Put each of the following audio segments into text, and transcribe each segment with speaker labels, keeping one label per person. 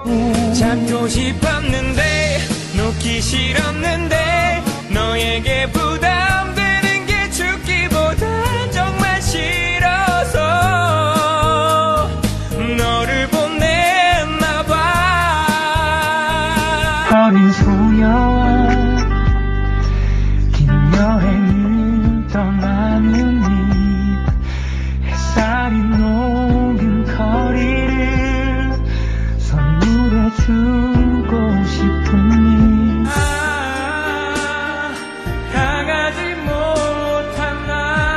Speaker 1: 잡고 싶었는데 놓기 싫었는데 너에게 부담되는 게 죽기보다 정말 싫어서 너를 보냈나봐.
Speaker 2: 어린 소녀와 긴 여행을 떠나는 이 햇살이 녹은 거리를 선물해주고 싶으니
Speaker 1: 강하지 못한 나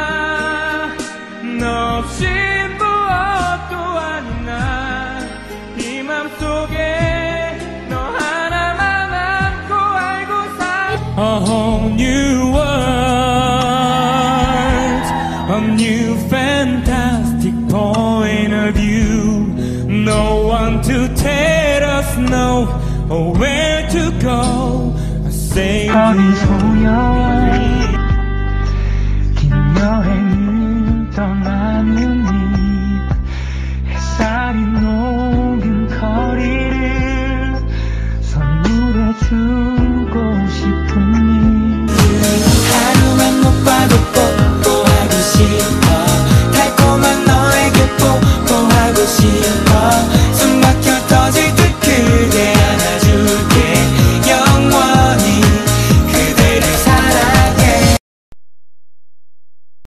Speaker 1: 너 없이 무엇도 아닌 나 이 맘속에 너 하나만 안고 알고 살 A whole new world, a new fantastic point of view. No one to tell us no or where to go. I say
Speaker 2: 어린 소녀와